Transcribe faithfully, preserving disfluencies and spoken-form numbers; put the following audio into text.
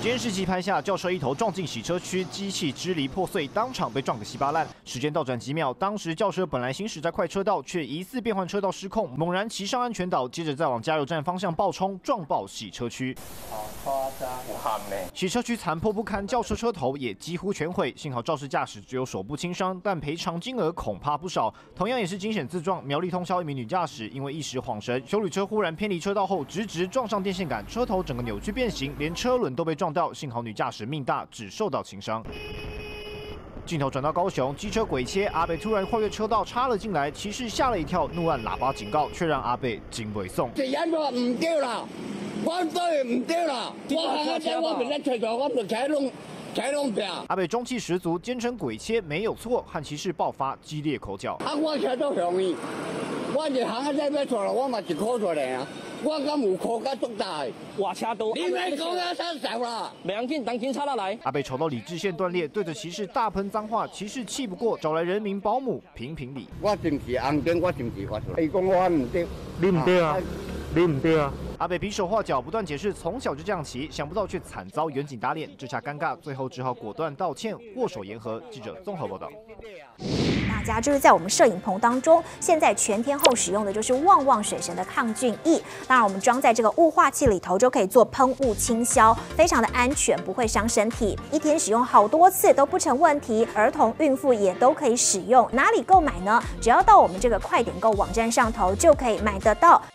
监视器拍下轿车一头撞进洗车区，机器支离破碎，当场被撞个稀巴烂。时间倒转几秒，当时轿车本来行驶在快车道，却疑似变换车道失控，猛然骑上安全岛，接着再往加油站方向暴冲，撞爆洗车区。 好夸张，不喊呢。 洗车区残破不堪，轿车车头也几乎全毁。幸好肇事驾驶只有手部轻伤，但赔偿金额恐怕不少。同样也是惊险自撞，苗栗通霄一名女驾驶因为一时晃神，休旅车忽然偏离车道后，直直撞上电线杆，车头整个扭曲变形，连车轮都被撞到。幸好女驾驶命大，只受到轻伤。镜头转到高雄，机车鬼切，阿北突然跨越车道插了进来，骑士吓了一跳，怒按喇叭警告，却让阿北惊尾送。 是因我唔对啦，我对唔对啦，我行下仔我唔得吹咗，我唔踩窿踩窿邊。 阿北中气十足，坚称鬼切没有错，和骑士爆发激烈口角。 啊，我車都向伊，我就行下仔要錯啦，我嘛是考出嚟啊。 我敢有考甲足大， 我車都。 你咪講啊，伸手啦！ 袂要緊，等警察來。 阿北吵到理智線斷裂，對着騎士大噴髒話，騎士氣不過，找來人民保姆評評理。 我是唔是紅燈？我是唔是發出來？伊講我唔對， 你唔對啊，你唔對啊。 阿北比手畫腳，不斷解釋從小就這樣騎，想不到卻慘遭遠警打臉，這下尷尬，最後只好果斷道歉，握手言和。記者綜合報道。 大家就是在我们摄影棚当中，现在全天候使用的就是旺旺水神的抗菌液。当然，我们装在这个雾化器里头，就可以做喷雾清消，非常的安全，不会伤身体。一天使用好多次都不成问题，儿童、孕妇也都可以使用。哪里购买呢？只要到我们这个快点购网站上头就可以买得到。